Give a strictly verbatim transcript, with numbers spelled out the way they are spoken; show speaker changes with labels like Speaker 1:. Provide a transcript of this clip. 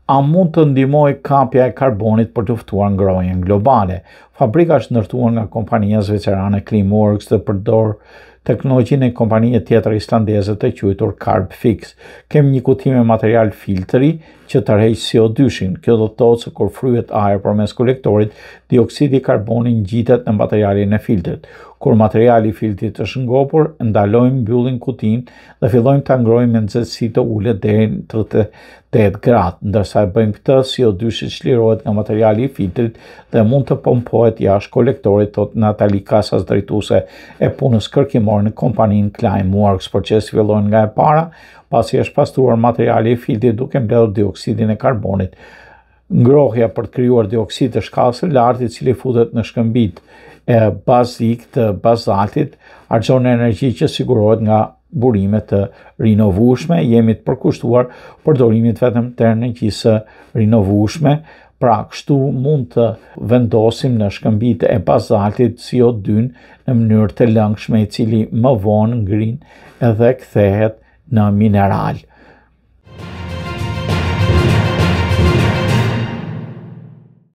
Speaker 1: A mund të ndihmojë kapja e karbonit për të luftuar ngrohjen globale? Fabrika është ndërtuar nga kompania zvicerane Climeworks dhe përdor teknologjinë e kompanie tjetër islandeze të quajtur Carbfix. Kemi një kuti me material filtri që tërheq C O dy-shin. Kjo do të thotë se kur fryhet ajër përmes kolektorit, dioksidi i karbonit ngjitet në materialin e filtrit. Kur materiali i filtrit është ngopur, ndalojmë mbyllim kutinë dhe fillojmë ta ngrojmë me nxehtësi të ulët deri në tridhjetë e tetë gradë. Ndërsa e bëjmë këtë, C O dy-shi çlirohet nga materiali i filtrit dhe mund të pompohet jashtë kolektorit, thot Natali Kasas, drejtuese e punës kërkimore në kompaninë Climeworks. Procesi fillon nga e para, pasi është pastruar materiali i filtrit duke mbledhur dioksidin e karbonit. Ngrohja për të krijuar dioksid të shkallës së lartë, i cili futet në shkëmbit e bazik të bazaltit, harxhon energji që sigurohet nga burime të rinovueshme. Jemi të përkushtuar përdorimit vetëm të energjisë rinovueshme, pra kështu mund të vendosim në shkëmbit e bazaltit C O dy-n në mënyrë të lëngshme, i cili më vonë ngrin edhe kthehet në mineral.